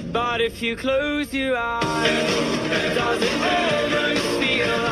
But if you close your eyes, does it almost feel